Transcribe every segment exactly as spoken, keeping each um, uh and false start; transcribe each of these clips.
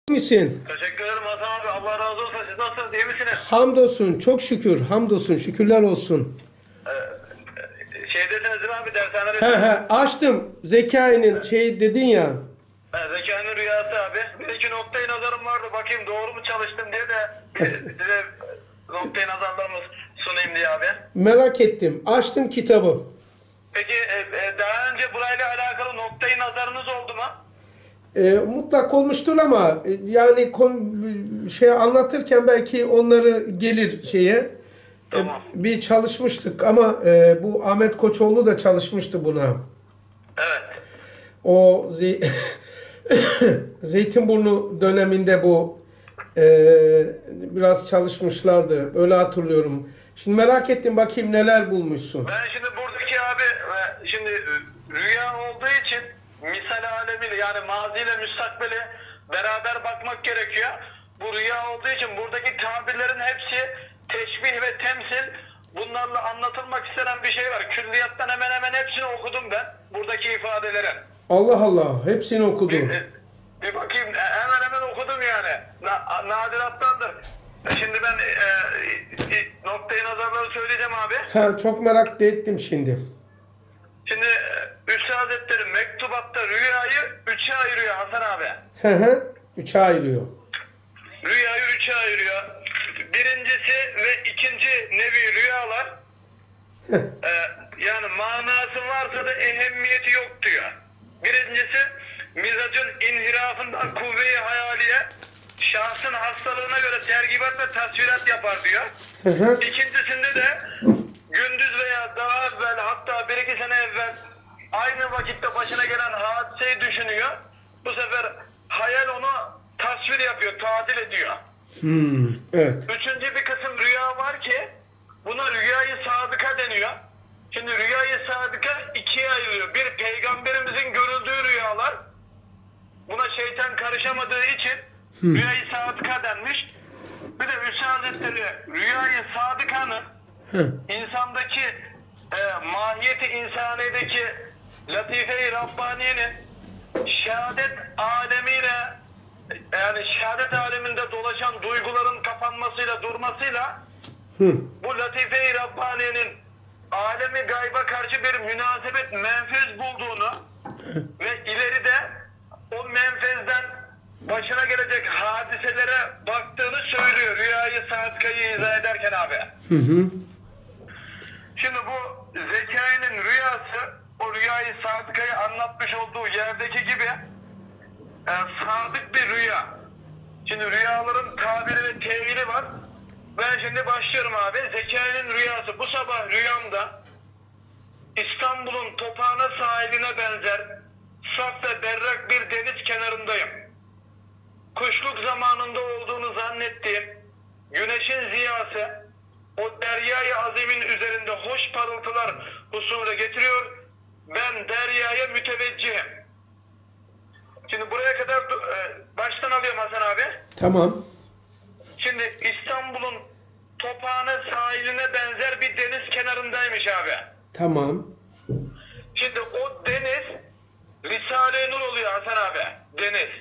misin? Teşekkür ederim Hasan abi. Allah razı olsun. Siz nasılsınız? İyi misiniz? Hamdolsun. Çok şükür. Hamdolsun. Şükürler olsun. Ee, şeydesiniz değil mi abi? Dershanede. He he. Açtım. Zekai'nin şey dedin ya. He, Zekai'nin rüyası abi. Bir iki noktayı nazarım vardı. Bakayım doğru mu çalıştım diye de bir size noktayı nazarlarımı sunayım diye abi. Merak ettim. Açtım kitabı. Peki e, e, daha önce burayla alakalı noktayı nazarınız oldu mu? E, mutlak olmuştur ama e, yani kon, şey anlatırken belki onları gelir şeye. Tamam. E, bir çalışmıştık ama e, bu Ahmet Koçoğlu da çalışmıştı buna. Evet. O Ze Zeytinburnu döneminde bu e, biraz çalışmışlardı. Öyle hatırlıyorum. Şimdi merak ettim, bakayım neler bulmuşsun. Ben şimdi buradaki abi şimdi rüya olduğu için misal alemiyle yani maziyle müstakbele beraber bakmak gerekiyor. Bu rüya olduğu için buradaki tabirlerin hepsi teşbih ve temsil, bunlarla anlatılmak istenen bir şey var. Külliyattan hemen hemen hepsini okudum ben buradaki ifadelerin. Allah Allah, hepsini okudu. Bir, bir bakayım hemen hemen okudum yani. Na, nadirattandır. Şimdi ben e, e, noktayı nazarları söyleyeceğim abi. Ha, çok merak ettim şimdi. Şimdi Üstad Hazretleri mektubatta rüyayı üçe ayırıyor Hasan abi. Hı hı. Üçe ayırıyor. Rüyayı üçe ayırıyor. Birincisi ve ikinci nevi rüyalar e, yani manası varsa da ehemmiyeti yok diyor. Birincisi mizacın inhirafından kuvve-i hayaliye şahsın hastalığına göre tergibat ve tasvirat yapar diyor. Hı hı. İkincisinde de gündüz veya daha evvel hatta bir iki sene evvel aynı vakitte başına gelen hadiseyi düşünüyor. Bu sefer hayal onu tasvir yapıyor, tadil ediyor. Hmm, evet. Üçüncü bir kısım rüya var ki buna rüyayı sadıka deniyor. Şimdi rüyayı sadıka ikiye ayırıyor. Bir, peygamberimizin görüldüğü rüyalar. Buna şeytan karışamadığı için hmm. rüyayı sadıka denmiş. Bir de Üstad Hazretleri rüyayı sadıkanın insandaki e, mahiyeti insaniyedeki latife-i Rabbaniye'nin şehadet alemiyle yani şehadet aleminde dolaşan duyguların kapanmasıyla durmasıyla Hı. bu latife-i Rabbaniye'nin alemi gayba karşı bir münasebet menfez bulduğunu ve ileride o menfezden başına gelecek hadiselere baktığını söylüyor rüyayı sadıkayı izah ederken abi. Hı hı. Şimdi bu Zekai'nin rüyası o rüyayı sadıkayı anlatmış olduğu yerdeki gibi e, sadık bir rüya. Şimdi rüyaların tabiri ve tevili var. Ben şimdi başlıyorum abi. Zekai'nin rüyası. Bu sabah rüyamda İstanbul'un Tophane sahiline benzer saf ve berrak bir deniz kenarındayım. Kuşluk zamanında olduğunu zannettiğim güneşin ziyası o deryayı azimin üzerinde hoş parıltılar husule getiriyor. Ben deryaya müteveccihim. Şimdi buraya kadar e, baştan alıyorum Hasan abi. Tamam. Şimdi İstanbul'un Tophane sahiline benzer bir deniz kenarındaymış abi. Tamam. Şimdi o deniz Risale-i Nur oluyor Hasan abi. Deniz.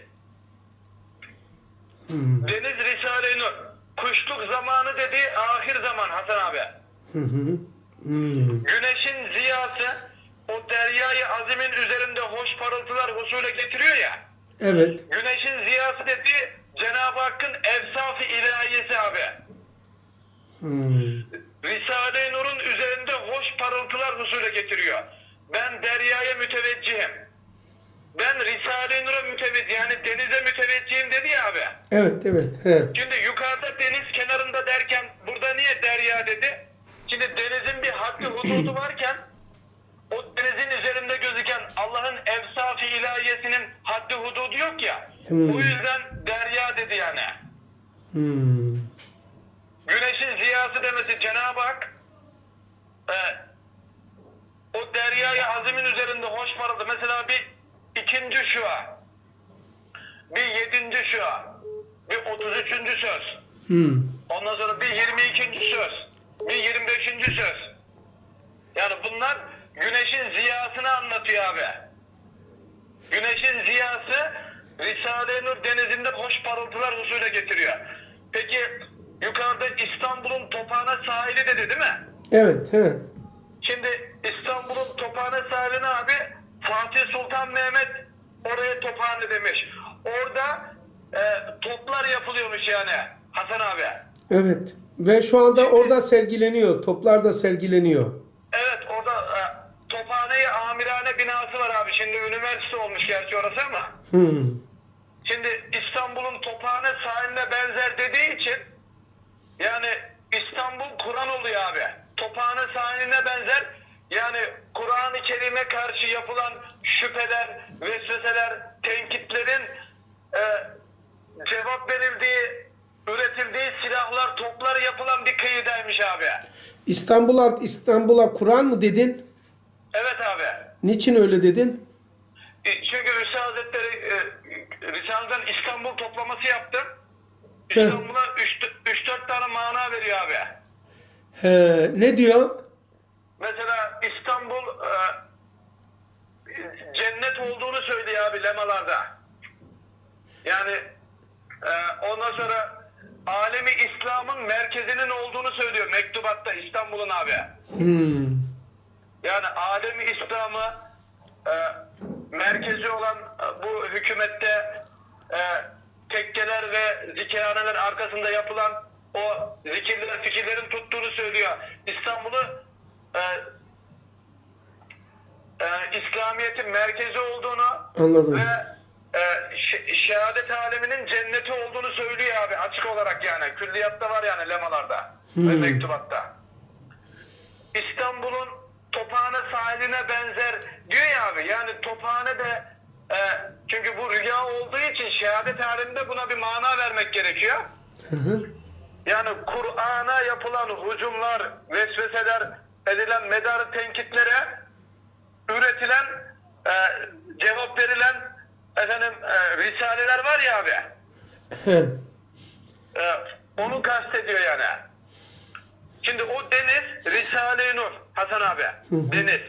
Hmm. Deniz Risale-i Nur. Kuşluk zamanı dediği ahir zaman Hasan abi. Hı hı. Hmm. Güneşin ziyası o deryayı azimin üzerinde hoş parıltılar husule getiriyor ya. Evet. Güneşin ziyası dediği Cenab-ı Hakk'ın evsaf-ı ilahiyesi abi. Hmm. Risale-i Nur'un üzerinde hoş parıltılar husule getiriyor. Ben deryaya müteveccihim. Ben Risale-i Nur'a müteveccihim. Yani denize müteveccihim dedi ya abi. Evet, evet. He. Şimdi yukarıda deniz kenarında derken burada niye derya dedi? Şimdi denizin bir haddi hududu varken o denizin üzerinde gözüken Allah'ın evsaf-ı ilahiyesinin haddi hududu yok ya. Hmm. O yüzden derya dedi yani. Hmm. Güneşin ziyası demesi Cenab-ı Hak e, o deryayı azimin üzerinde hoş parıldı. Mesela bir ikinci şua, bir yedinci şua, bir otuz üçüncü söz. Hmm. Ondan sonra bir yirmi ikinci söz, bir yirmi beşinci söz. Yani bunlar güneşin ziyasını anlatıyor abi. Güneşin ziyası Risale-i Nur denizinde hoş parıltılar huzule getiriyor. Peki yukarıda İstanbul'un Tophane sahili dedi değil mi? Evet. He. Şimdi İstanbul'un Tophane sahilini abi Fatih Sultan Mehmet oraya Tophane demiş. Orada e, toplar yapılıyormuş yani Hasan abi. Evet. Ve şu anda orada sergileniyor. Toplar da sergileniyor. Evet orada e, Tophane-i Amirane binası var abi. Şimdi üniversite olmuş gerçi orası ama. Hmm. Şimdi İstanbul'un Tophane sahiline benzer dediği için yani İstanbul Kur'an oluyor abi. Tophane sahiline benzer yani Kur'an-ı Kerim'e karşı yapılan şüpheler, vesveseler, tenkitlerin e, cevap verildiği, üretildiği silahlar, toplar yapılan bir kıyıdaymış abi. İstanbul'a İstanbul'a Kur'an mı dedin? Evet abi. Niçin öyle dedin? E, Çünkü Hüsnü Hazretleri e, Risale'den İstanbul toplaması yaptı. İstanbul'a üç dört tane mana veriyor abi. He, ne diyor? Mesela İstanbul e, cennet olduğunu söylüyor abi lemalarda. Yani e, ondan sonra alemi İslam'ın merkezinin olduğunu söylüyor mektubatta İstanbul'un abi. Hmm. Yani alemi İslam'ı e, merkezi olan e, bu hükümette e, tekkeler ve zikirhaneler arkasında yapılan o zikirler, fikirlerin tuttuğunu söylüyor. İstanbul'u e, e, İslamiyet'in merkezi olduğunu Anladım. ve e, ş- şehadet aleminin cenneti olduğunu söylüyor abi açık olarak yani. Külliyatta var yani lemalarda Hmm. ve mektubatta. İstanbul'un Tophane sahiline benzer diyor ya abi. Yani Tophane de e, çünkü bu rüya olduğu için şehadet aleminde buna bir mana vermek gerekiyor. Hı hı. Yani Kur'an'a yapılan hücumlar, vesveseler, edilen medar tenkitlere üretilen, e, cevap verilen efendim e, risaleler var ya abi. He. E, onu kastediyor yani. Şimdi o deniz Risale-i Nur Hasan abi. Deniz.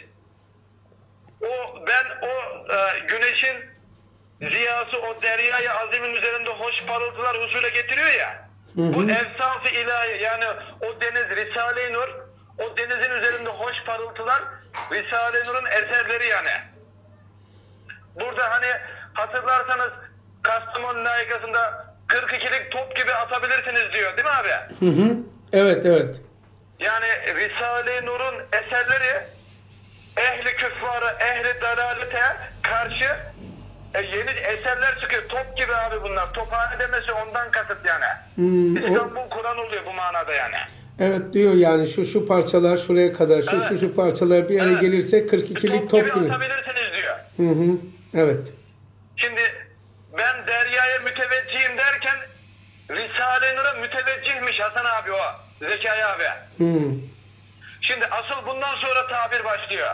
O ben o e, güneşin ziyası o deryayı azimin üzerinde hoş parıltılar husule getiriyor ya. Hı hı. Bu evsaf-ı ilahi yani o deniz Risale-i Nur o denizin üzerinde hoş parıltılar Risale-i Nur'un eserleri yani. Burada hani hatırlarsanız Kastamonu layıkasında kırk ikilik top gibi atabilirsiniz diyor değil mi abi? Hı hı. Evet, evet. Yani Risale-i Nur'un eserleri ehli küffara, ehli dalalete karşı e, yeni eserler çıkıyor. Top gibi abi bunlar. Tophane demesi ondan kasıt yani. Hmm, o- İstanbul Kur'an oluyor bu manada yani. Evet diyor yani şu şu parçalar şuraya kadar, şu Evet. şu şu parçalar bir araya Evet. gelirse kırk ikilik top, top gibi gibi. atabilirsiniz diyor. Hı hı. Evet. Şimdi ben deryaya müteveccihim derken Risale-i Nur'a müteveccihmiş Hasan abi o. Zekai abi. Hı. Şimdi asıl bundan sonra tabir başlıyor.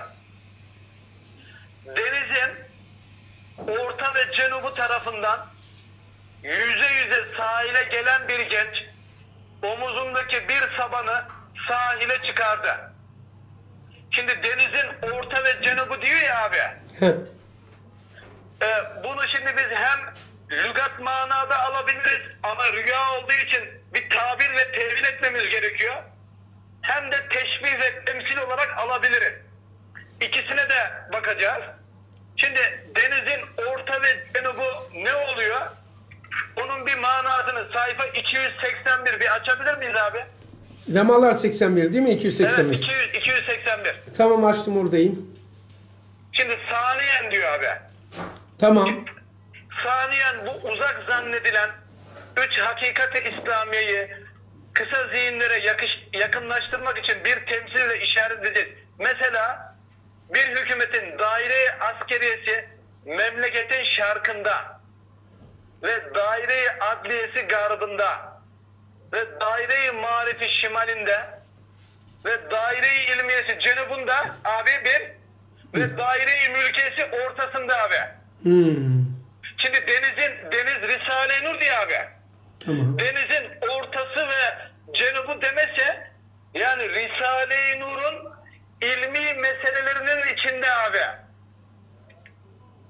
Denizin orta ve cenubu tarafından yüze yüze sahile gelen bir genç omuzundaki bir sabanı sahile çıkardı. Şimdi denizin orta ve cenubu diyor ya abi. Heh. E, bunu şimdi biz hem lügat manada alabiliriz ama rüya olduğu için bir tabir ve tevil etmemiz gerekiyor. Hem de teşbih ve temsil olarak alabiliriz. İkisine de bakacağız. Şimdi denizin orta ve cenubu ne oluyor? Onun bir manasını sayfa iki yüz seksen bir bir açabilir miyiz abi? Lemalar seksen bir değil mi? iki yüz seksen Evet bir. iki yüz, iki yüz seksen bir. Tamam açtım oradayım. Şimdi saniyen diyor abi. Tamam. Saniyen bu uzak zannedilen üç hakikat-i İslamiye'yi kısa zihinlere yakış, yakınlaştırmak için bir temsille işaret edeceğiz. Mesela bir hükümetin daire-i askeriyesi memleketin şarkında ve daire-i adliyesi garbında ve daire-i marifi şimalinde ve daire-i ilmiyesi cenubunda abi bir ve daire-i mülkiyesi ortasında abi. Hmm. Şimdi denizin deniz Risale-i Nur diye abi. Tamam. Denizin ortası ve cenubu demese yani Risale-i Nur'un ilmi meselelerinin içinde abi.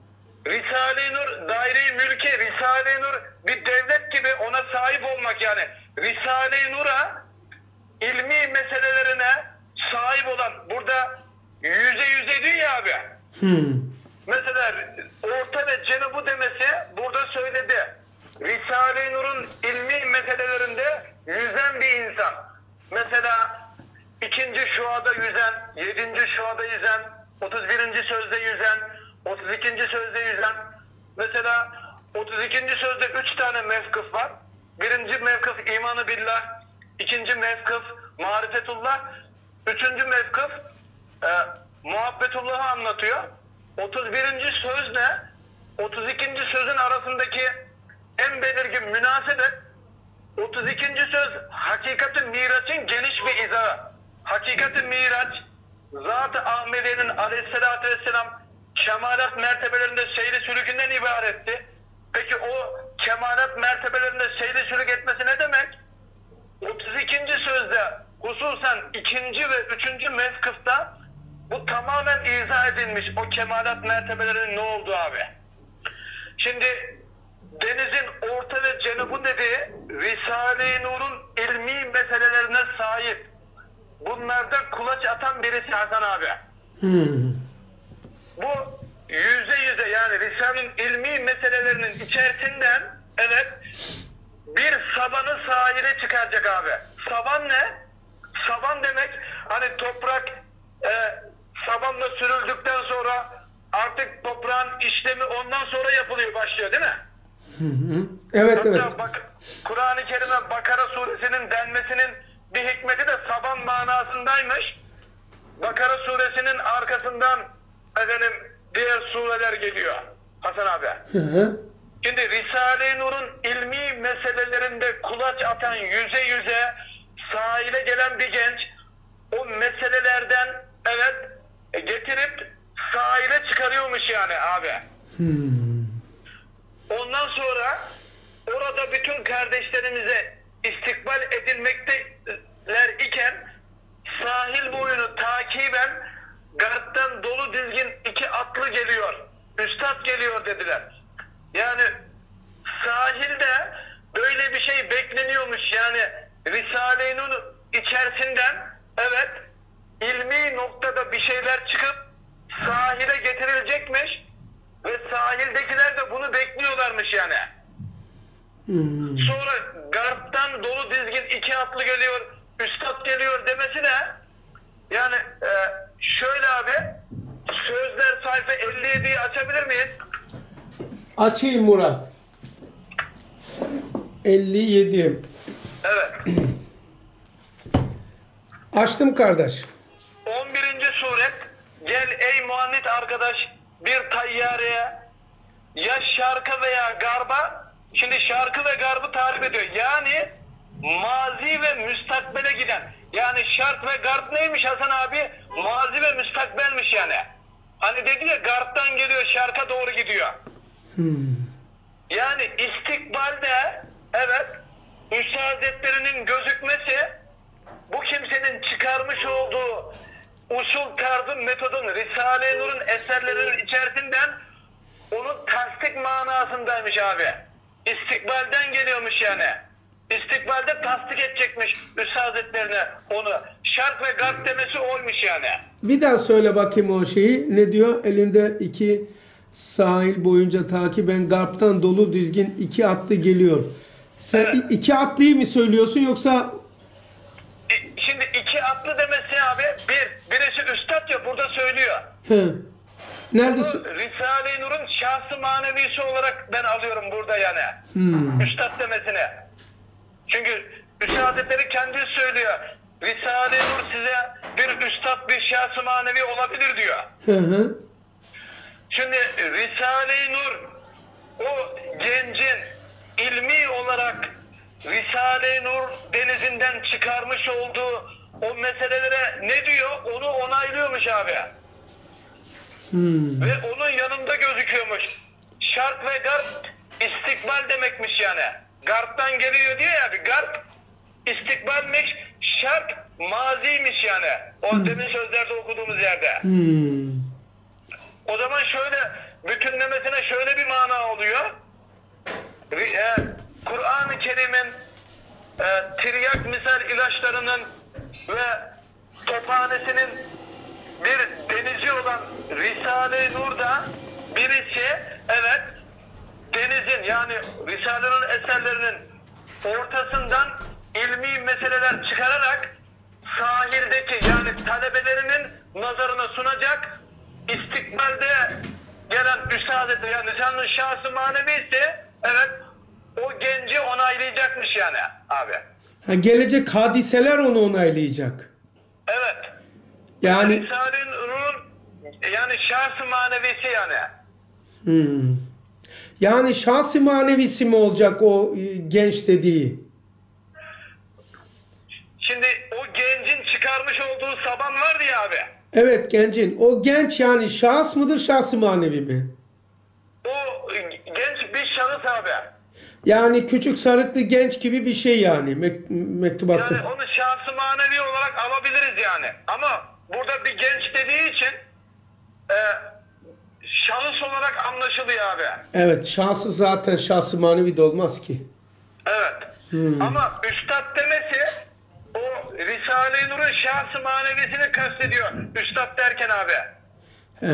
Risale-i Nur daire-i mülke, Risale-i Nur bir devlet gibi ona sahip olmak yani. Risale-i Nur'a ilmi meselelerine sahip olan burada yüze yüze diyor ya abi. Hmm. Mesela orta ve cenubu demesi burada söyledi. Risale-i Nur'un ilmi meselelerinde yüzen bir insan. Mesela ikinci şuada yüzen, yedinci şuada yüzen, otuz birinci sözde yüzen, otuz ikinci sözde yüzen. Mesela otuz ikinci sözde üç tane mevkıf var. Birinci mevkıf imanı billah, ikinci mevkıf marifetullah, üçüncü mevkıf e, muhabbetullah'ı anlatıyor. otuz birinci söz ne? otuz ikinci sözün arasındaki en belirgin münasebet, otuz ikinci söz hakikat-ı miraç'ın geniş bir izahı. Hakikat-ı miraç, Zat-ı Ahmediye'nin aleyhissalatü vesselam kemalat mertebelerinde seyri sülükünden ibaretti. Peki o kemalat mertebelerinde seyri sülük etmesi ne demek? otuz ikinci sözde hususen ikinci ve üçüncü mevkıfta bu tamamen izah edilmiş o kemalat mertebelerinin ne olduğu abi. Şimdi denizin orta ve cenubu dediği Risale-i Nur'un ilmi meselelerine sahip. Bunlardan kulaç atan birisi Hasan abi. Hmm. Bu yüze yüze yani Risale'nin ilmi meselelerinin içerisinden evet bir sabanı sahile çıkaracak abi. Saban ne? Saban demek hani toprak e, sabanla sürüldükten sonra artık toprağın işlemi ondan sonra yapılıyor, başlıyor değil mi? Hı hı. Evet, Hatta evet. bak, Kur'an-ı Kerim'e Bakara suresinin denmesinin bir hikmeti de saban manasındaymış. Bakara suresinin arkasından efendim diğer sureler geliyor Hasan abi. Hı hı. Şimdi Risale-i Nur'un ilmi meselelerinde kulaç atan yüze yüze sahile gelen bir genç o meselelerden evet getirip sahile çıkarıyormuş yani abi. Hmm. Ondan sonra orada bütün kardeşlerimize istikbal edilmekteler iken sahil boyunu takiben garptan dolu dizgin iki atlı geliyor. Üstad geliyor dediler. Yani sahilde böyle bir şey bekleniyormuş yani Risale-i Nur içerisinden evet ilmi noktada bir şeyler çıkıp sahile getirilecekmiş ve sahildekiler de bunu bekliyorlarmış yani. Hmm. Sonra garptan dolu dizgin iki atlı geliyor, üstad geliyor demesi de yani e, şöyle abi sözler sayfa elli yediyi açabilir miyiz? Açayım Murat. elli yedi. Evet. Açtım kardeş. on birinci suret gel ey muannit arkadaş bir tayyareye ya şarkı veya garba, şimdi şarkı ve garbı tarif ediyor. Yani mazi ve müstakbele giden. Yani şark ve garp neymiş Hasan abi? Mazi ve müstakbelmiş yani. Hani dedi ya garptan geliyor şarka doğru gidiyor. Hmm. Yani istikbalde evet Üstad Hazretleri'nin gözükmesi bu kimsenin çıkarmış olduğu usul tarzı metodun Risale-i Nur'un eserlerinin içerisinden onun tasdik manasındaymış abi. İstikbalden geliyormuş yani. İstikbalde tasdik edecekmiş Üstad Hazretlerine onu. Şark ve garp demesi oymuş yani. Bir daha söyle bakayım o şeyi. Ne diyor? Elinde iki sahil boyunca takiben garptan dolu dizgin iki atlı geliyor. Sen Evet. iki atlıyı mı söylüyorsun yoksa? E, Şimdi iki atlı demesi abi bir, birisi üstad ya burada söylüyor. He. Nerede? Bu sö- Risale-i Nur'un şahsı manevisi olarak ben alıyorum burada yani. Hmm. Üstad demesini. Çünkü Üstad Hazretleri kendisi söylüyor. Risale-i Nur size bir üstad, bir şahsı manevi olabilir diyor. Hı hı. Şimdi Risale-i Nur o gencin ilmi olarak Risale-i Nur denizinden çıkarmış olduğu o meselelere ne diyor? Onu onaylıyormuş abi. Hmm. Ve onun yanında gözüküyormuş. Şark ve garp istikbal demekmiş yani. Garptan geliyor diyor ya bir garp istikbalmiş, şark maziymiş yani. O demin sözlerde okuduğumuz yerde. Hmm. O zaman şöyle bütünlemesine şöyle bir mana oluyor. E, Kur'an-ı Kerim'in e, tiryak misal ilaçlarının ve tophanesinin bir denizi olan Risale-i Nur'da birisi, evet, denizin yani Risale-i Nur eserlerinin ortasından ilmi meseleler çıkararak sahildeki yani talebelerinin nazarına sunacak, istikbalde gelen üstadeti yani Risale-i şahsı manevisi, evet, o genci onaylayacakmış yani abi. Ha, gelecek hadiseler onu onaylayacak. Evet. Yani Risale-i Nur'un yani şahsı manevisi yani. hmm. Yani şahsi manevisi mi olacak o e, genç dediği? Şimdi o gencin çıkarmış olduğu saban vardı ya abi. Evet, gencin. O genç yani şahıs mıdır, şahsi manevi mi? O genç bir şahıs abi. Yani küçük sarıklı genç gibi bir şey yani mek- mektubatta. Yani onu şahsı manevi olarak alabiliriz yani. Ama burada bir genç dediği için e, şahıs olarak anlaşılıyor abi. Evet, şahsı zaten şahsı manevi de olmaz ki. Evet. Hmm. Ama üstad demesi o Risale-i Nur'un şahsı manevisini kastediyor. Üstad derken abi. He.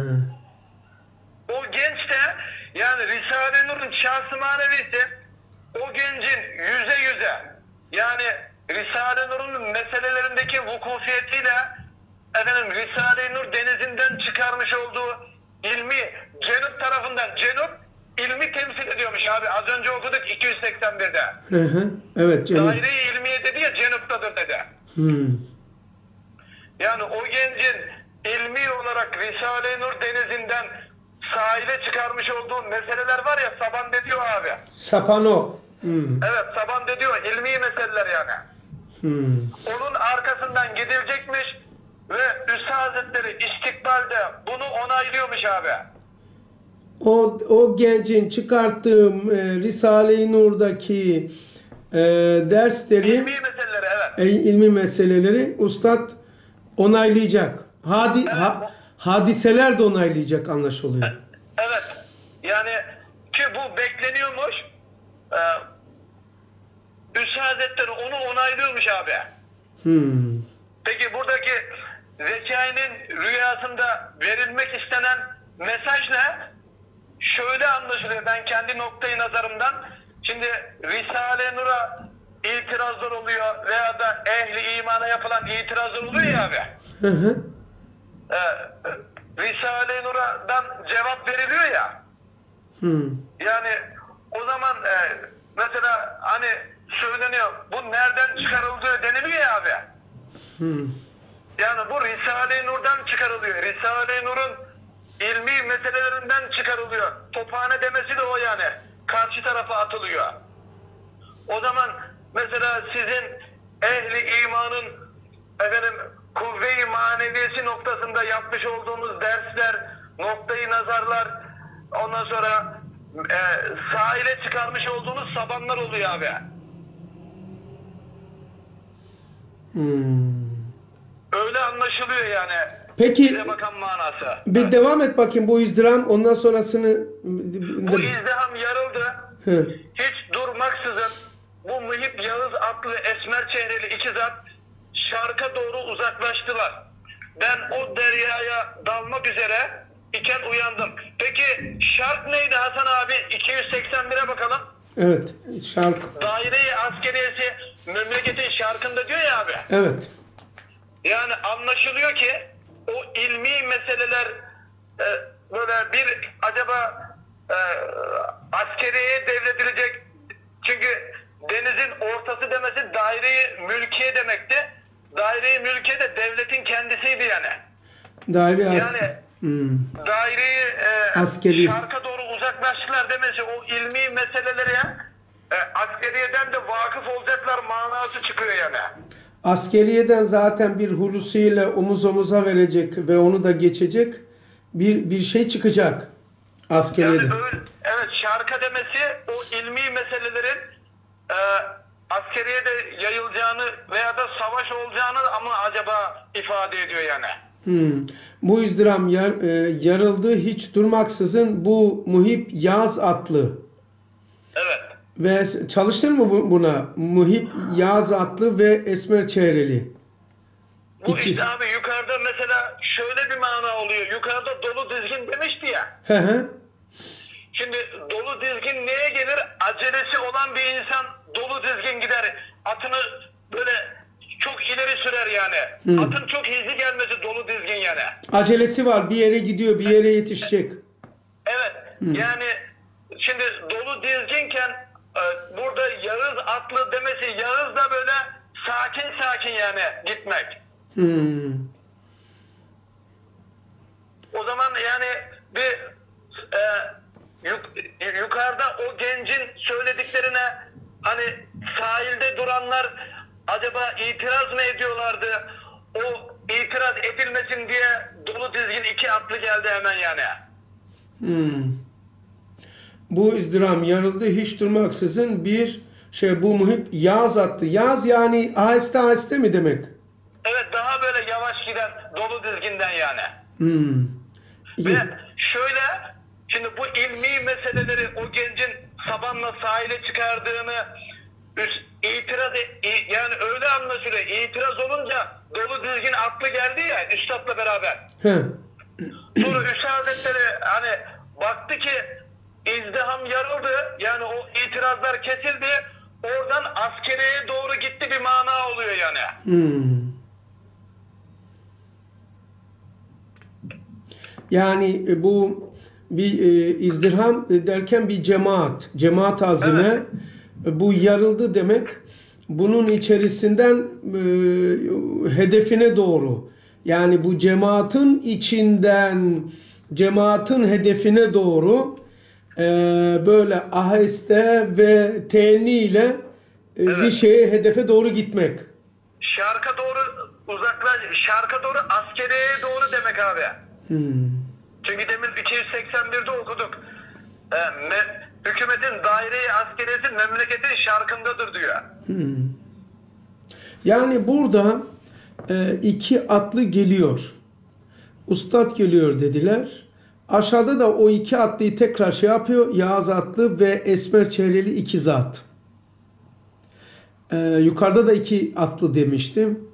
O genç de yani Risale-i Nur'un şahsı manevisi o gencin yüze yüze yani Risale-i Nur'un meselelerindeki vukufiyetiyle efendim Risale-i Nur denizinden çıkarmış olduğu ilmi Cenub tarafından, Cenub ilmi temsil ediyormuş abi. Az önce okuduk iki yüz seksen birde. Hı hı. Evet canım. Daire-i ilmiye dedi ya Cenub'tadır dedi. Hmm. Yani o gencin ilmi olarak Risale-i Nur denizinden sahile çıkarmış olduğu meseleler var ya, saban dediyor abi. Sapan o. Hmm. Evet, saban dediyor, ilmi meseleler yani. Hmm. Onun arkasından gidilecekmiş ve Üstad Hazretleri istikbalde bunu onaylıyormuş abi. O, o gencin çıkarttığım e, Risale-i Nur'daki e, dersleri, İlmi meseleleri, evet. e, ilmi meseleleri ustad onaylayacak. Hadi, Evet. ha, hadiseler de onaylayacak anlaşılıyor. Evet. Yani ki bu bekleniyormuş. Ee, Üstad Hazretleri onu onaylıyormuş abi. Hmm. Peki buradaki Zekai'nin rüyasında verilmek istenen mesaj ne? Şöyle anlaşılıyor ben kendi noktayı nazarımdan. Şimdi Risale-i Nur'a itirazlar oluyor veya da ehli imana yapılan itirazlar oluyor ya abi. Hı hı. Ee, Risale-i Nur'dan cevap veriliyor ya. Hmm. Yani o zaman e, mesela hani söyleniyor bu nereden çıkarıldığı deniliyor ya abi. Hmm. Yani bu Risale-i Nur'dan çıkarılıyor. Risale-i Nur'un ilmi meselelerinden çıkarılıyor. Tophane demesi de o yani. Karşı tarafa atılıyor. O zaman mesela sizin ehli imanın efendim kuvve-i maneviyesi noktasında yapmış olduğumuz dersler, noktayı nazarlar, ondan sonra e, sahile çıkarmış olduğunuz sabanlar oluyor abi. Hmm. Öyle anlaşılıyor yani. Peki Bize bakan manası. bir Evet. devam et bakayım bu izdiram, ondan sonrasını. Bu izdiham yarıldı. Hı. Hiç durmaksızın bu Mühip Yağız adlı esmer çehreli iki zat şarka doğru uzaklaştılar. Ben o deryaya dalmak üzere iken uyandım. Peki şark neydi Hasan abi? iki yüz seksen bire bakalım. Evet, şark. Daire-i askeriyesi memleketin şarkında diyor ya abi. Evet. Yani anlaşılıyor ki o ilmi meseleler e, böyle bir acaba e, askeriyeye devredilecek, çünkü denizin ortası demesi daire-i mülkiye demekti. Daire-i mülkiye de devletin kendisiydi yani. Daire as Yani hmm. daireyi e, Askeri. şarka doğru uzaklaştılar demesi o ilmi meselelere e, askeriyeden de vakıf olacaklar manası çıkıyor yani. Askeriyeden zaten bir Hulusi ile omuz omuza verecek ve onu da geçecek bir bir şey çıkacak askeriyeden. Yani öyle, evet, şarka demesi o ilmi meselelerin e, askeriye de yayılacağını veya da savaş olacağını ama acaba ifade ediyor yani. Hmm. Bu izdiram yar, e, yarıldı hiç durmaksızın bu Muhip Yaz atlı. Evet. Ve çalıştın mı bu- buna? Muhip Yaz atlı ve Esmer Çehreli. Bu İkisi. işte abi yukarıda mesela şöyle bir mana oluyor. Yukarıda dolu dizgin demişti ya. Hı hı. Şimdi dolu dizgin neye gelir? Acelesi olan bir insan dolu dizgin gider. Atını böyle çok ileri sürer yani. Hı. Atın çok hızlı gelmesi dolu dizgin yani. Acelesi var. Bir yere gidiyor, bir yere yetişecek. Evet. Yani şimdi dolu dizginken e, burada Yağız atlı demesi, Yağız da böyle sakin sakin yani gitmek. Hmm. O zaman yani bir e, yuk- yukarıda o gencin söylediklerine hani sahilde duranlar acaba itiraz mı ediyorlardı? O itiraz edilmesin diye dolu dizgin iki atlı geldi hemen yani. Hmm. Bu izdiram yarıldı hiç durmaksızın bir şey bu Muhip Yaz attı. Yaz yani aheste aheste mi demek? Evet, daha böyle yavaş giden dolu dizginden yani. Hmm. Ve İyi. şöyle, şimdi bu ilmi meseleleri o gencin sabanla sahile çıkardığını üst, itiraz e- i- yani öyle anlaşılıyor. İtiraz olunca dolu dizgin atlı geldi ya üstadla beraber. He. Sonra Üstad Hazretleri hani baktı ki izdiham yarıldı. Yani o itirazlar kesildi. Oradan askeriyeye doğru gitti bir mana oluyor yani. Hmm. Yani e, bu bir e, izdirham derken bir cemaat, cemaat azime. Evet. E, bu yarıldı demek. Bunun içerisinden e, hedefine doğru. Yani bu cemaatin içinden cemaatin hedefine doğru e, böyle aheste ve teğni ile e, Evet. bir şeye hedefe doğru gitmek. Şarka doğru uzaklaş, şarka doğru askeriyeye doğru demek abi. Hmm. Çünkü demin iki yüz seksen birde okuduk. Ee, me- hükümetin daire-i askeriyesi memleketin şarkındadır diyor. Hmm. Yani burada e, iki atlı geliyor. Ustad geliyor dediler. Aşağıda da o iki atlıyı tekrar şey yapıyor. Yağız atlı ve Esmer Çehreli iki zat. E, yukarıda da iki atlı demiştim.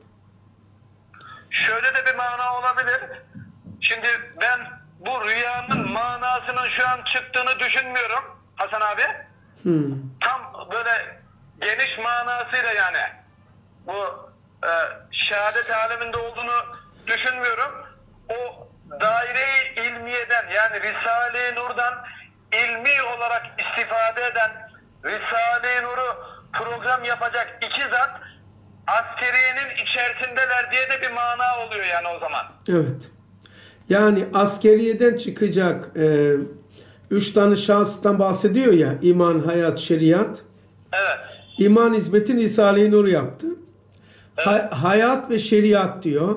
Şöyle de bir mana olabilir. Şimdi ben bu rüyanın manasının şu an çıktığını düşünmüyorum Hasan abi. Hmm. Tam böyle geniş manasıyla yani. Bu e, şehadet aleminde olduğunu düşünmüyorum. O daire-i ilmiyeden yani Risale-i Nur'dan ilmi olarak istifade eden Risale-i Nur'u program yapacak iki zat askeriyenin içerisindeler diye de bir mana oluyor yani o zaman. Evet. Yani askeriyeden çıkacak e, üç tane şahıstan bahsediyor ya. İman, hayat, şeriat. Evet. İman hizmetin Risale-i Nur yaptı. Evet. Ha- hayat ve şeriat diyor.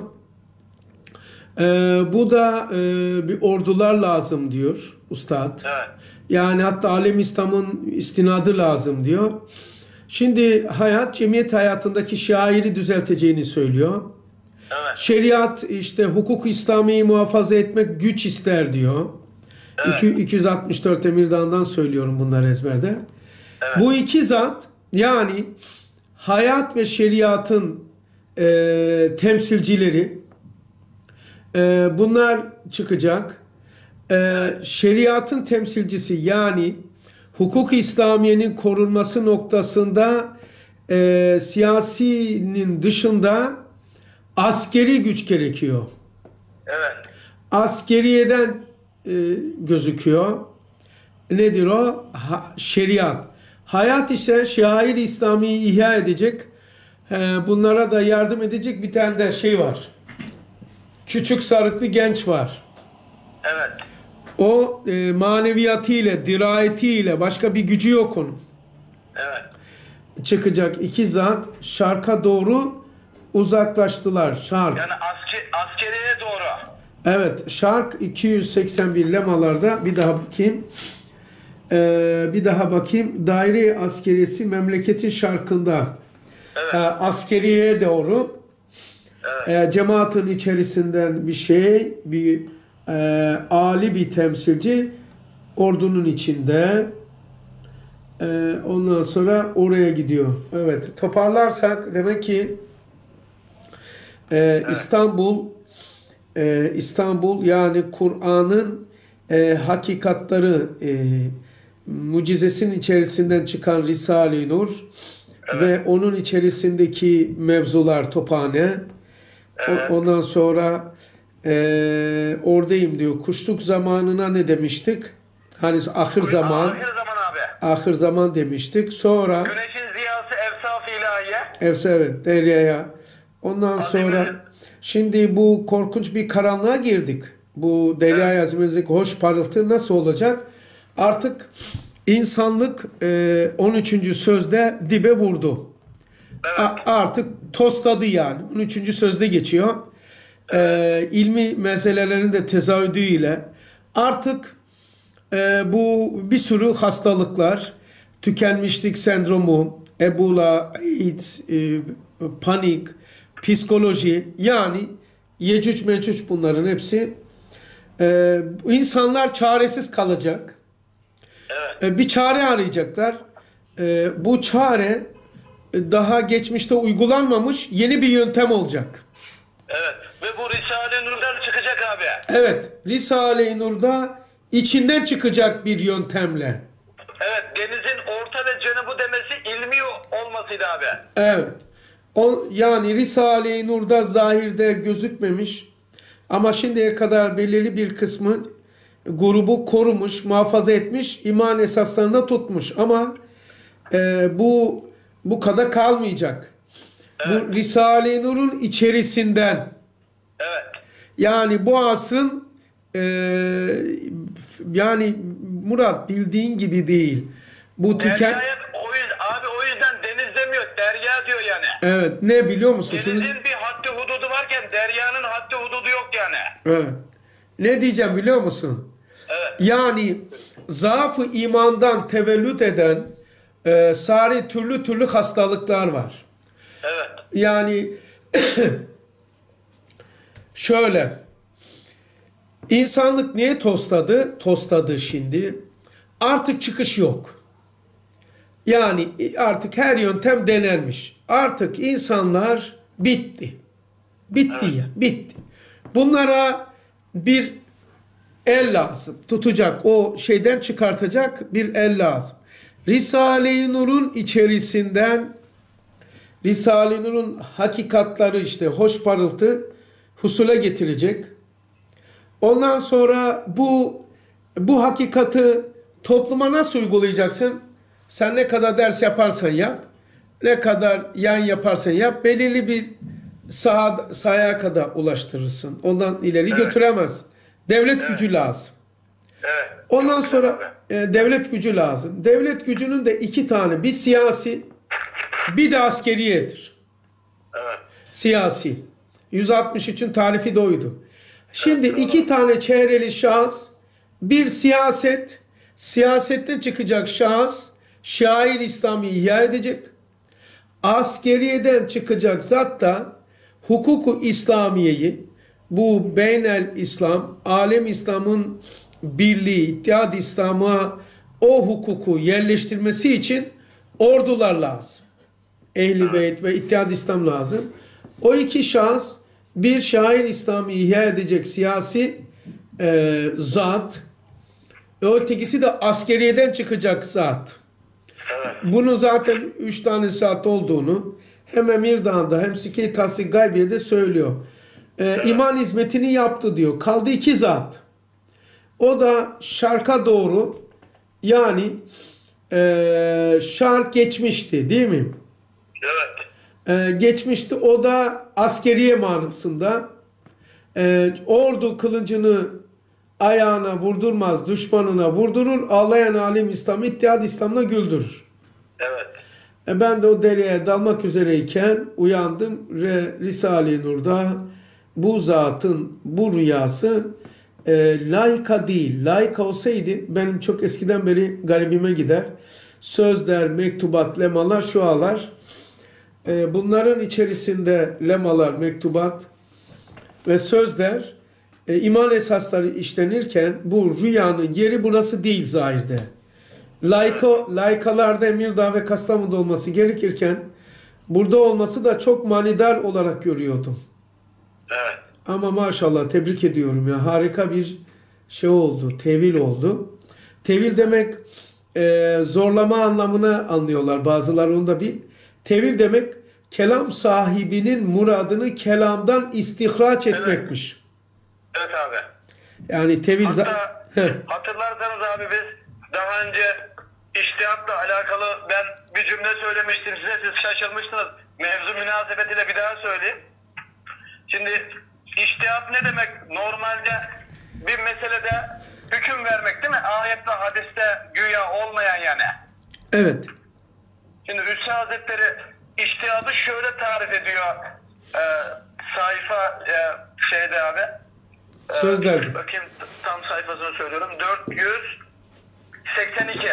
Ee, bu da e, bir ordular lazım diyor Ustad. Evet. Yani hatta alem İslam'ın istinadı lazım diyor. Şimdi hayat cemiyet hayatındaki şairi düzelteceğini söylüyor. Evet. Şeriat işte hukuk İslami'yi muhafaza etmek güç ister diyor. Evet. İki- iki yüz altmış dört Emirdağ'dan söylüyorum bunları ezberde. Evet. Bu iki zat yani hayat ve şeriatın e, temsilcileri e, bunlar çıkacak. E, şeriatın temsilcisi yani hukuk-ı İslamiye'nin korunması noktasında e, siyasinin dışında askeri güç gerekiyor. Evet. Askeriyeden e, gözüküyor. Nedir o? Ha, şeriat. Hayat ise şair İslami'yi ihya edecek. E, bunlara da yardım edecek bir tane de şey var. Küçük sarıklı genç var. Evet. O e, maneviyatıyla, dirayetiyle başka bir gücü yok onun. Evet. Çıkacak iki zat şarka doğru uzaklaştılar. Şark. Yani asker, askeriye doğru. Evet, şark iki yüz seksen bir lemalarda bir daha bakayım. Ee, bir daha bakayım. Daire askeriyesi memleketin şarkında. Evet. Ee, askeriyeye doğru. Evet. E, cemaatin içerisinden bir şey, bir e, ali bir temsilci ordunun içinde. E, ondan sonra oraya gidiyor. Evet, toparlarsak demek ki e, Evet. İstanbul e, İstanbul yani Kur'an'ın e, hakikatları e, mucizesinin içerisinden çıkan Risale-i Nur Evet. ve onun içerisindeki mevzular tophane. Evet. O- Ondan sonra e, oradayım diyor. Kuşluk zamanına ne demiştik? Hani ahir zaman, Ahir zaman abi. ahir zaman demiştik. Sonra Güneşin ziyası evsaf ilahiye. Evse evet Derya'ya. Ondan sonra Azime'nin- şimdi bu korkunç bir karanlığa girdik. Bu Derya-i Azime'deki hoş parıltı nasıl olacak? Artık insanlık e, on üçüncü sözde dibe vurdu. Evet. A- artık tosladı yani. on üçüncü sözde geçiyor. E, ilmi meselelerin de tezahüdüyle artık e, bu bir sürü hastalıklar, tükenmişlik sendromu, Ebola, AIDS, e, panik, psikoloji yani Yecüc Mecüc bunların hepsi e, insanlar çaresiz kalacak. Evet. E, bir çare arayacaklar. E, bu çare e, daha geçmişte uygulanmamış yeni bir yöntem olacak. Evet. Ve bu Risale-i Nur'dan çıkacak abi. Evet, Risale-i Nur'da içinden çıkacak bir yöntemle. Evet. Denizin orta ve cenubu demesi ilmi olmasıydı abi. Evet. O, yani Risale-i Nur'da zahirde gözükmemiş ama şimdiye kadar belirli bir kısmı grubu korumuş, muhafaza etmiş, iman esaslarında tutmuş ama e, bu bu kadar kalmayacak. Evet. Bu Risale-i Nur'un içerisinden Evet. yani bu asrın e, yani Murat bildiğin gibi değil. Bu tüken Derya'ya o yüzden, abi o yüzden deniz demiyor. Derya diyor yani. evet ne biliyor musun? Denizin Şunu, bir haddi hududu varken deryanın haddi hududu yok yani. evet. Ne diyeceğim biliyor musun? Evet. Yani zaaf-ı imandan tevellüt eden e, sari türlü türlü hastalıklar var. Evet. Yani şöyle insanlık niye tosladı? Tosladı şimdi. Artık çıkış yok. Yani artık her yöntem denenmiş. Artık insanlar bitti. Bitti Evet. ya, bitti. Bunlara bir el lazım. Tutacak, o şeyden çıkartacak bir el lazım. Risale-i Nur'un içerisinden Risale-i Nur'un hakikatları işte hoş parıltı husule getirecek. Ondan sonra bu bu hakikati topluma nasıl uygulayacaksın? Sen ne kadar ders yaparsan yap, ne kadar yan yaparsan yap, belirli bir sah sahaya kadar ulaştırırsın. Ondan ileri Evet. götüremez. Devlet Evet. gücü lazım. Evet. Ondan Çok güzel sonra abi. e, devlet gücü lazım. Devlet gücünün de iki tane, bir siyasi, bir de askeriyedir. Evet. Siyasi. yüz altmış üçün tarifi de oydu. Şimdi Evet, iki tane çehreli şahıs, bir siyaset, siyasetten çıkacak şahıs, şair İslam'ı ihya edecek. Askeriyeden çıkacak zat da hukuku İslamiye'yi, bu beynel İslam, alem İslam'ın birliği, ittihad İslam'a o hukuku yerleştirmesi için ordular lazım. Ehl-i Beyt ve ittihad İslam lazım. O iki şahıs bir şair İslam'ı ihya edecek siyasi e, zat, ötekisi de askeriyeden çıkacak zat. Evet. Bunun zaten üç tane zat olduğunu hem Emir Dağı'nda hem Sikey Tasdik Gaybiye'de söylüyor. Ee, iman hizmetini yaptı diyor. Kaldı iki zat. O da şarka doğru yani e, şark geçmişti değil mi? Evet. E, geçmişti. O da askeriye manasında. E, ordu kılıncını ayağına vurdurmaz, düşmanına vurdurur. Ağlayan alim İslam, ittihad İslam'la güldürür. Evet. E ben de o deryaya dalmak üzereyken uyandım. Re, Risale-i Nur'da bu zatın bu rüyası e, laika değil. Laika olsaydı benim çok eskiden beri garibime gider. Sözler, mektubat, lemalar, şualar e, bunların içerisinde lemalar, mektubat ve sözler, e, iman esasları işlenirken bu rüyanın yeri burası değil zahirde. Layko, laykalarda Emirdağ ve Kastamonu'da olması gerekirken burada olması da çok manidar olarak görüyordum. Evet. Ama maşallah tebrik ediyorum ya. Harika bir şey oldu. Tevil oldu. Tevil demek e, zorlama anlamını anlıyorlar. Bazıları onu da bir. Tevil demek kelam sahibinin muradını kelamdan istihraç etmekmiş. Evet, evet abi. Yani tevil... Hatta hatırlarsanız abi biz daha önce içtihatla alakalı ben bir cümle söylemiştim size, siz şaşırmıştınız. Mevzu münasebetiyle bir daha söyleyeyim. Şimdi içtihat ne demek? Normalde bir meselede hüküm vermek değil mi? Ayet ve hadiste güya olmayan yani. Evet. Şimdi Üstad Hazretleri içtihadı şöyle tarif ediyor. Ee, sayfa e, şeyde abi. E, Sözler. Bakayım tam sayfasını söylüyorum. dört yüz seksen iki.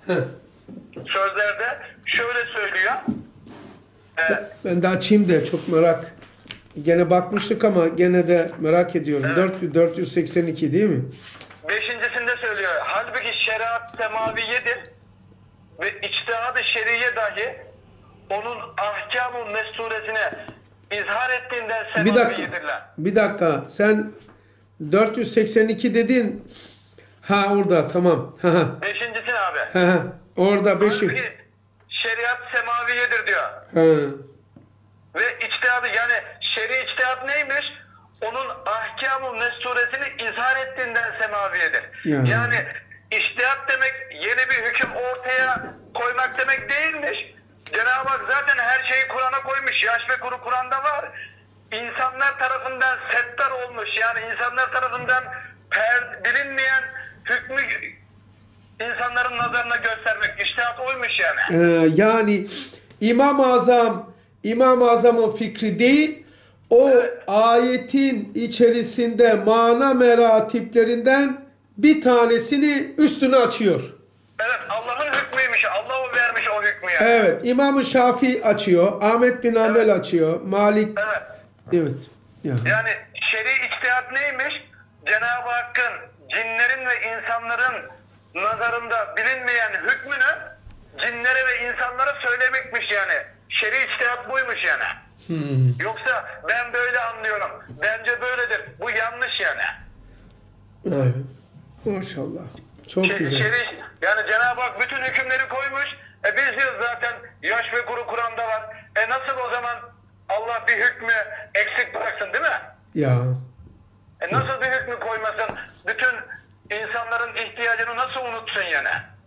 Sözlerde şöyle söylüyor. Ee, ben de açayım da çok merak. Gene bakmıştık ama gene de merak ediyorum. Evet. dört yüz seksen iki değil mi? Beşincisinde söylüyor. Halbuki şeriat semaviyedir ve içtihadı şeriye dahi onun ahkam-ı mesuresine izhar ettiğinden semaviyedirler. Bir dakika. Sen dört yüz seksen iki dedin. Ha orada tamam. Ha ha. Beşincisi abi. Ha ha. Orada beşi. Halbuki şeriat semaviyedir diyor. Ha. Ve içtihadı yani şer'i içtihat neymiş? Onun ahkam-ı mesuresini izhar ettiğinden semaviyedir. Yani. yani içtihat demek yeni bir hüküm ortaya koymak demek değilmiş. Cenab-ı Hak zaten her şeyi Kur'an'a koymuş. Yaş ve kuru Kur'an'da var. İnsanlar tarafından settar olmuş. Yani insanlar tarafından per, bilinmeyen hükmü insanların nazarına göstermek. İçtihat oymuş yani. Ee, yani İmam-ı Azam İmam-ı Azam'ın fikri değil, o evet. Ayetin içerisinde mana meratiplerinden bir tanesini üstünü açıyor. Evet, Allah'ın hükmüymüş. Allah o vermiş o hükmü yani. Evet, İmam-ı Şafii açıyor, Ahmet bin Hanbel evet. açıyor, Malik. Evet. Evet. Yani, yani şer'i içtihat neymiş? Cenab-ı Hakk'ın cinlerin ve insanların nazarında bilinmeyen hükmünü cinlere ve insanlara söylemekmiş yani. Şer'i içtihat buymuş yani. Hmm. Yoksa ben böyle anlıyorum. Bence böyledir. Bu yanlış yani. Evet. Maşallah. Çok Şer, güzel. Şer'i, yani Cenab-ı Hak bütün hükümleri koymuş. E biz diyoruz zaten yaş ve kuru Kur'an'da var. E nasıl o zaman Allah bir hükmü eksik bıraksın değil mi? Ya. E nasıl bir hükmü koymasın? Bütün insanların ihtiyacını nasıl unutsun yani?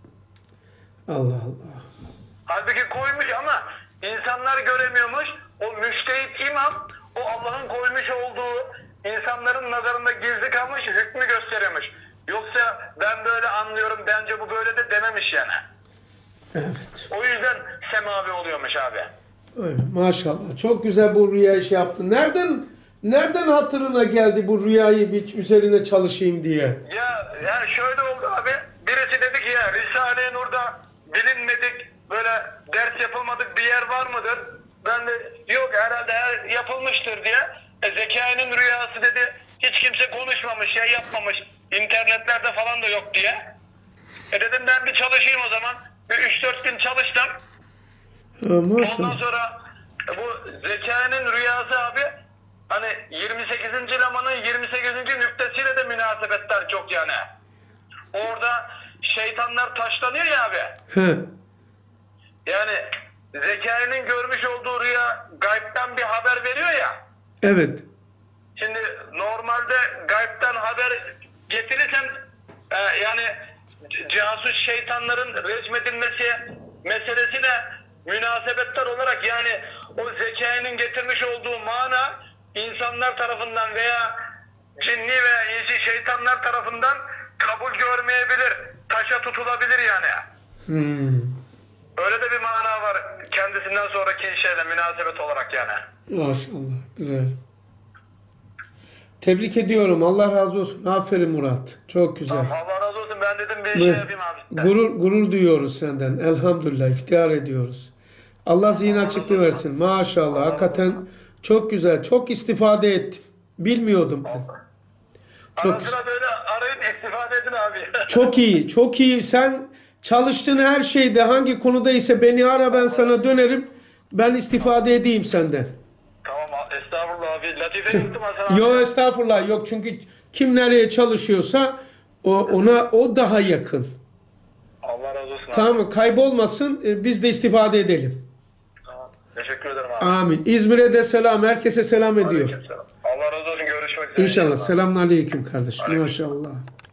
Allah Allah. Halbuki koymuş ama insanlar göremiyormuş. O müştehit imam, o Allah'ın koymuş olduğu insanların nazarında gizli kalmış hükmü gösteriyormuş. Yoksa ben böyle anlıyorum, bence bu böyle de dememiş yani. Evet. O yüzden semavi oluyormuş abi. Öyle, maşallah. Çok güzel bu rüyayı şey yaptın. Nereden nereden hatırına geldi bu rüyayı bir üzerine çalışayım diye? Ya yani şöyle oldu abi. Birisi dedi ki ya Risale-i Nur'da bilinmedik böyle ders yapılmadık bir yer var mıdır? Ben de yok herhalde her yapılmıştır diye. E, Zekai'nin rüyası dedi. Hiç kimse konuşmamış, şey yapmamış. İnternetlerde falan da yok diye. E dedim ben bir çalışayım o zaman. Bir üç dört gün çalıştım. Ha, Ondan sonra e, bu Zekai'nin rüyası abi hani yirmi sekizinci lamanın yirmi sekizinci nüktesiyle de münasebetler çok yani. Orada şeytanlar taşlanıyor ya abi. He. Yani Zekai'nin görmüş olduğu rüya gaybden bir haber veriyor ya. Evet. Şimdi normalde gaybden haber getirirsen e, yani casus şeytanların resmedilmesi meselesine münasebetler olarak yani o Zekai'nin getirmiş olduğu mana insanlar tarafından veya cinni veya insi şeytanlar tarafından kabul görmeyebilir. Taşa tutulabilir yani. Hmm. Öyle de bir mana var kendisinden sonraki şeyle münasebet olarak yani. Maşallah. Güzel. Tebrik ediyorum. Allah razı olsun. Aferin Murat. Çok güzel. Tamam, Allah razı olsun. Ben dedim bir şey yapayım abi. Gurur, gurur duyuyoruz senden. Elhamdülillah. İftihar ediyoruz. Allah zihin açıklığı versin. Maşallah. Hakikaten çok güzel. Çok istifade ettim. Bilmiyordum ben. Çok Ara sıra böyle arayın, istifade edin abi. Çok iyi. Çok iyi. Sen çalıştığın her şeyde hangi konuda ise beni ara, ben sana dönerim. Ben istifade edeyim senden. Tamam estağfurullah abi. Latife yuttum Hasan abi. Yok estağfurullah. Yok çünkü kim nereye çalışıyorsa o, ona o daha yakın. Allah razı olsun abi. Tamam, kaybolmasın. Biz de istifade edelim. Tamam. Teşekkür ederim abi. Amin. İzmir'e de selam. Herkese selam ediyor. Aleykümselam. Allah razı olsun. Görüşmek üzere. İnşallah. Selamun aleyküm kardeşim. Maşallah.